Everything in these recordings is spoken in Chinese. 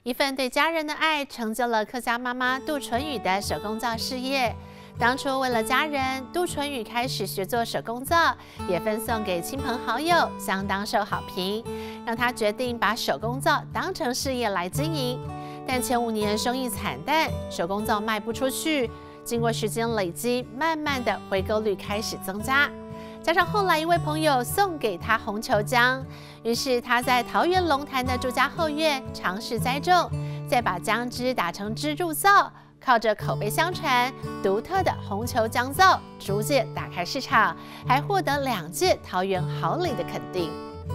一份对家人的爱，成就了客家妈妈杜淳宇的手工皂事业。当初为了家人，杜淳宇开始学做手工皂，也分送给亲朋好友，相当受好评，让他决定把手工皂当成事业来经营。但前5年生意惨淡，手工皂卖不出去。经过时间累积，慢慢的回购率开始增加。加上后来一位朋友送给他红球姜，于是他在桃园龙潭的住家后院尝试栽种，再把姜汁打成汁入皂，靠着口碑相传，独特的红球姜皂逐渐打开市场，还获得2届桃园好礼的肯定。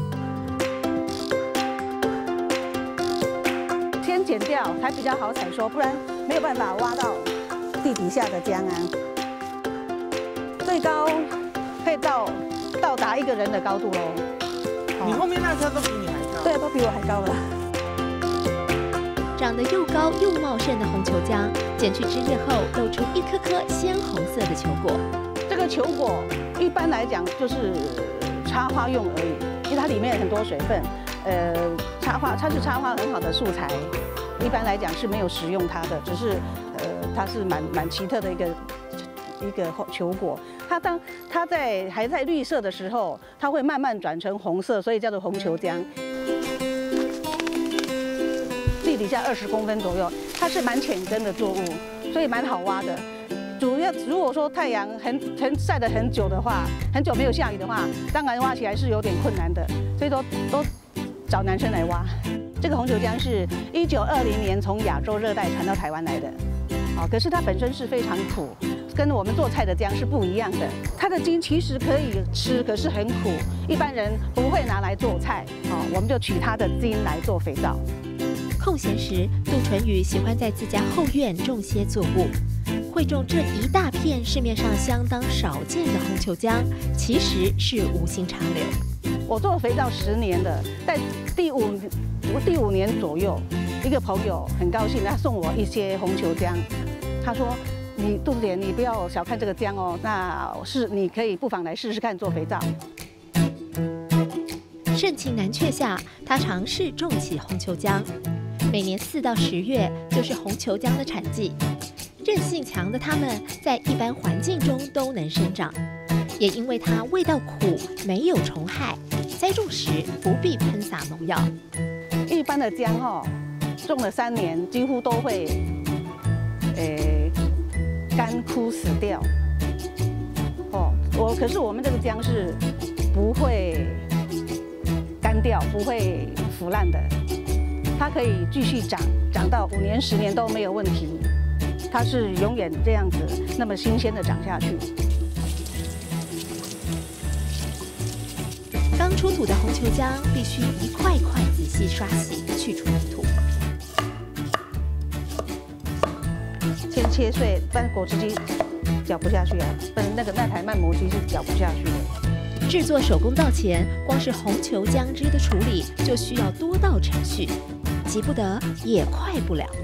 先剪掉才比较好采收，不然没有办法挖到地底下的姜啊。最高可以到达1个人的高度喽。 你后面那车都比你还高？ 对，都比我还高了。 长得又高又茂盛的红球姜，剪去枝叶后，露出一颗颗鲜红色的球果。 这个球果一般来讲就是插花用而已，因为它里面很多水分。它是插花很好的素材，一般来讲是没有食用它的，只是它是蛮奇特的一个球果。它还在绿色的时候，它会慢慢转成红色，所以叫做红球姜。地底下20公分左右，它是蛮浅根的作物，所以蛮好挖的。主要如果说太阳晒得很久的话，很久没有下雨的话，当然挖起来是有点困难的，所以都找男生来挖。这个红球姜是1920年从亚洲热带传到台湾来的，可是它本身是非常苦，跟我们做菜的姜是不一样的。它的茎其实可以吃，可是很苦，一般人不会拿来做菜，我们就取它的茎来做肥皂。 空闲时，杜淳宇喜欢在自家后院种些作物。会种这一大片市面上相当少见的红球姜，其实是无心插柳。 我做肥皂10年了，在第5年左右，一个朋友很高兴，他送我一些红球姜。他说：“杜姐，你不要小看这个姜哦，你可以不妨来试试看做肥皂。” 盛情难却下，他尝试种起红球姜。每年4到10月就是红球姜的产季。韧性强的它们在一般环境中都能生长，也因为它味道苦，没有虫害，栽种时不必喷洒农药。 一般的姜种了3年，几乎都会干枯死掉。可是我们这个姜是不会干掉，不会腐烂的，它可以继续长到5年、10年都没有问题。它是永远这样子，那么新鲜的长下去。 刚出土的红球姜必须一块块仔细刷洗，去除泥土。 先切碎，不然果汁机搅不下去啊，不然那台慢磨机是搅不下去的。 制作手工皂前，光是红球姜汁的处理就需要多道程序，急不得也快不了。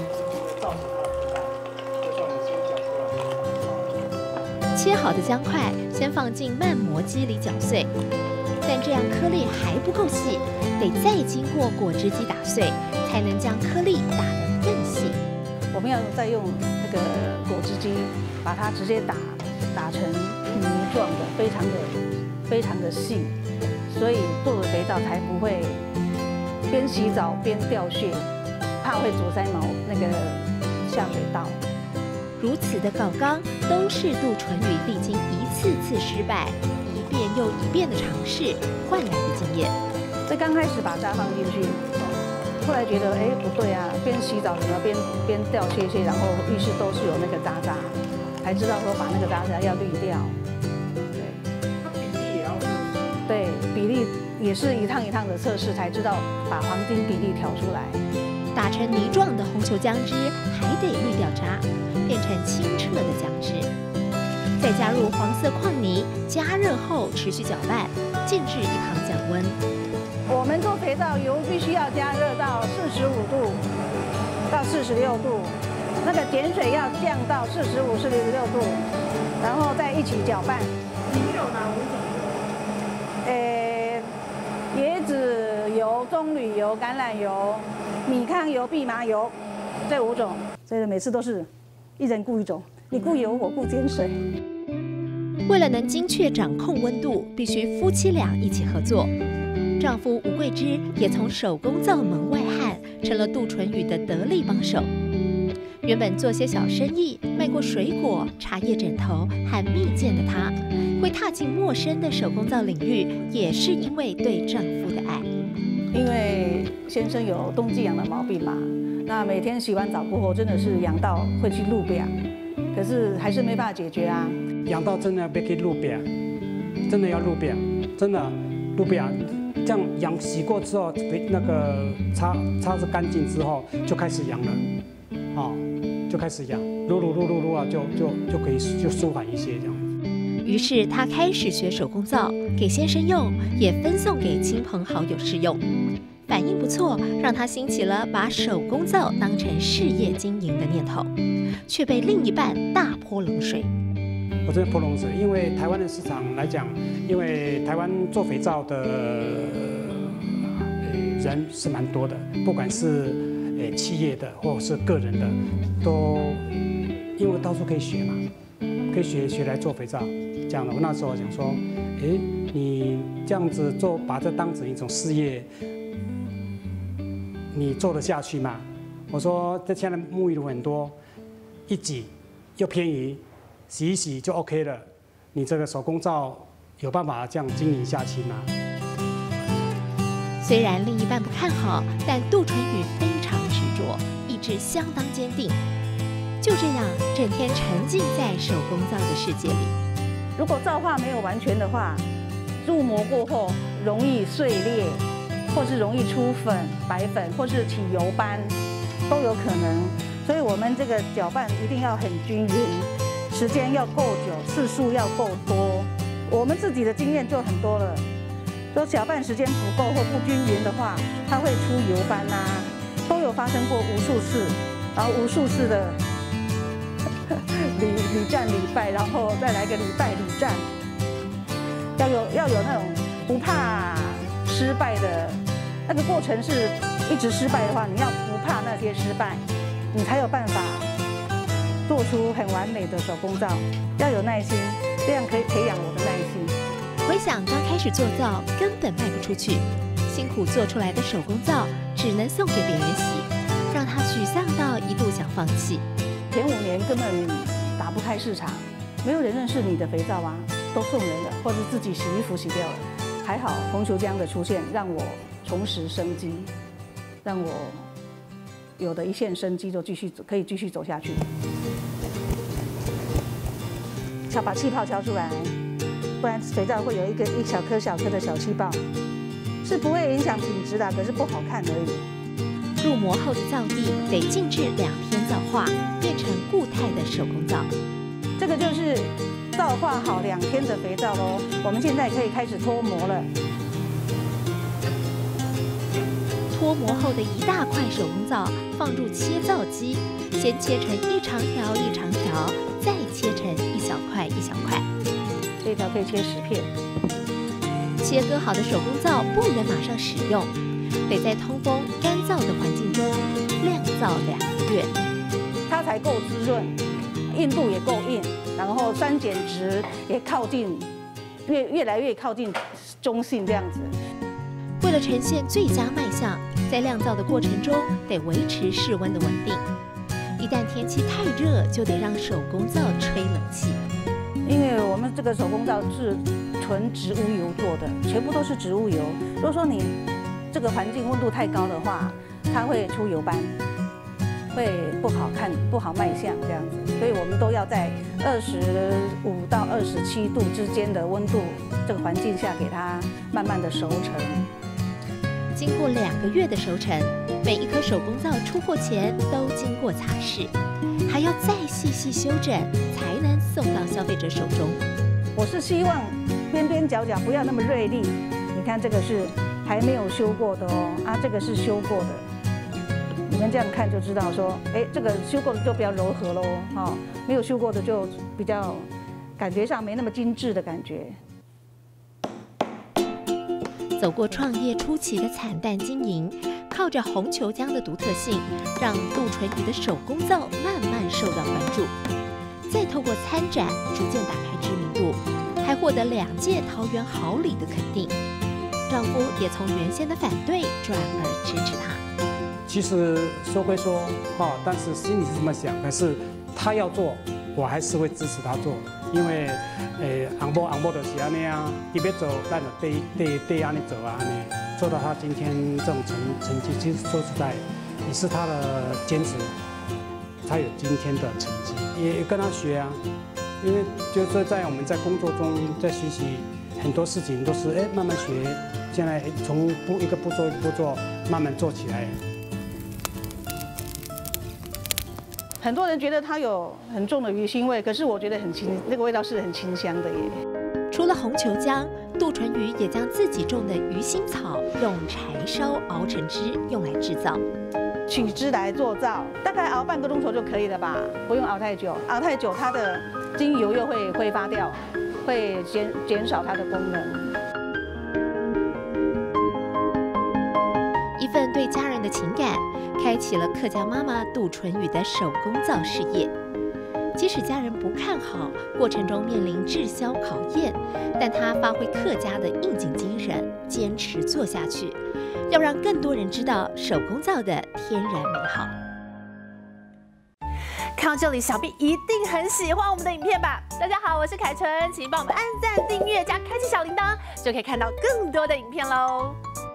切好的姜块先放进慢磨机里搅碎，但这样颗粒还不够细，得再经过果汁机打碎，才能将颗粒打得更细。 我们要再用那个果汁机把它直接打成泥状的，非常的细，所以做的肥皂才不会边洗澡边掉屑，怕会阻塞那个下水道。 如此的搞纲，都是杜淳宇历经一次次失败、一遍又一遍的尝试换来的经验。 在刚开始把渣放进去，后来觉得不对啊，边洗澡怎么边掉屑，然后浴室都是有那个渣，才知道说把那个渣要滤掉。对， 它比例也要对，比例也是一趟一趟的测试，才知道把黄金比例调出来。 打成泥状的红球姜汁还得滤掉渣，变成清澈的姜汁，再加入黄色矿泥，加热后持续搅拌，静置一旁降温。 我们做肥皂油必须要加热到45度到46度，那个碱水要降到45、46度，然后再一起搅拌。 你有哪5种？ 椰子油、棕榈油、橄榄油， 米糠油、蓖麻油，这5种，所以每次都是一人顾一种，你顾油，我顾煎水。 为了能精确掌控温度，必须夫妻俩一起合作。丈夫吴桂芝也从手工皂门外汉，成了杜淳于的得力帮手。原本做些小生意，卖过水果、茶叶、枕头和蜜饯的她，会踏进陌生的手工皂领域，也是因为对丈夫的爱。 因为先生有冬季痒的毛病嘛，那每天洗完澡过后，真的是痒到会去路边，可是还是没办法解决啊。 痒到真的要别去路边，真的要路边，真的路边。这样痒洗过之后，那个擦拭干净之后，就开始痒了，就开始痒，撸啊，就可以就舒缓一些这样。 于是她开始学手工皂，给先生用，也分送给亲朋好友试用。反应不错，让她兴起了把手工皂当成事业经营的念头，却被另一半大泼冷水。 我真的泼冷水，因为台湾的市场来讲，因为台湾做肥皂的人是蛮多的，不管是企业的或者是个人的，都因为到处可以学嘛，可以学来做肥皂。这样的，我那时候想说，你这样子做，把这当成一种事业，你做得下去吗？我说，这现在沐浴露很多，一挤又便宜。洗一洗就 OK 了，你这个手工皂有办法这样经营下去吗？ 虽然另一半不看好，但杜淳于非常执着，意志相当坚定。就这样，整天沉浸在手工皂的世界里。 如果皂化没有完全的话，入模过后容易碎裂，或是容易出粉、白粉，或是起油斑，都有可能。所以我们这个搅拌一定要很均匀。时间要够久，次数要够多。我们自己的经验就很多了，说搅拌时间不够或不均匀的话，它会出油斑啊，都有发生过无数次，然后无数次的屡战屡败，然后再来个屡败屡战。要有那种不怕失败的那个过程，是一直失败的话，你要不怕那些失败，你才有办法做出很完美的手工皂，要有耐心，这样可以培养我的耐心。 回想刚开始做皂根本卖不出去，辛苦做出来的手工皂只能送给别人洗，让他沮丧到一度想放弃。 前5年根本打不开市场，没有人认识你的肥皂啊，都送人了，或者自己洗衣服洗掉了。还好红球浆的出现，让我重拾生机，让我有的一线生机就可以继续走下去。把气泡敲出来，不然肥皂会有一小颗小颗的小气泡，是不会影响品质的，可是不好看而已。 入模后的皂蒂得静置2天皂化，变成固态的手工皂。 这个就是皂化好2天的肥皂喽。我们现在可以开始脱模了。 脱模后的一大块手工皂放入切皂机，先切成一长条一长条，再切成一小块一小块。 这一条可以切10片。 切割好的手工皂不能马上使用，得在通风干燥的环境中晾皂2个月， 它才够滋润，硬度也够硬，然后酸碱值也靠近，越来越靠近中性这样子。 为了呈现最佳卖相，在晾皂的过程中得维持室温的稳定。一旦天气太热，就得让手工皂吹冷气。 因为我们这个手工皂是纯植物油做的，全部都是植物油。如果说你这个环境温度太高的话，它会出油斑，会不好看、不好卖相这样子。所以我们都要在25到27度之间的温度这个环境下，给它慢慢的熟成。 经过2个月的熟成，每一颗手工皂出货前都经过擦拭，还要再细细修整，才能送到消费者手中。 我是希望边边角角不要那么锐利。你看这个是还没有修过的哦，啊，这个是修过的。你们这样看就知道说，这个修过的就比较柔和喽，没有修过的就比较感觉上没那么精致的感觉。 走过创业初期的惨淡经营， 靠着红球浆的独特性，让杜淳于的手工皂慢慢受到关注，再透过参展逐渐打开知名度，还获得2届桃园好礼的肯定。丈夫也从原先的反对转而支持她。 其实说归说，但是心里是这么想，可是他要做，我还是会支持他做，因为昂波就是安尼啊，伊要做，咱就对安尼做啊，安尼做到他今天这种成绩，其实说实在，也是他的坚持，才有今天的成绩，也跟他学啊，因为就是说在我们在工作中在学习很多事情都是慢慢学，现在从一个步骤慢慢做起来。 很多人觉得它有很重的鱼腥味，可是我觉得很清，那个味道是很清香的耶。 除了红球浆，杜淳于也将自己种的鱼腥草用柴烧熬成汁，用来制造。 取汁来做皂，大概熬半个钟头就可以了吧，不用熬太久。熬太久，它的精油又会挥发掉，会减少它的功能。 一份对家人的情感，开启了客家妈妈杜淳于的手工皂事业。即使家人不看好，过程中面临滞销考验，但她发挥客家的应景精神，坚持做下去，要让更多人知道手工皂的天然美好。 看到这里，想必一定很喜欢我们的影片吧？大家好，我是凯纯，请帮我们按赞、订阅加开启小铃铛，就可以看到更多的影片喽。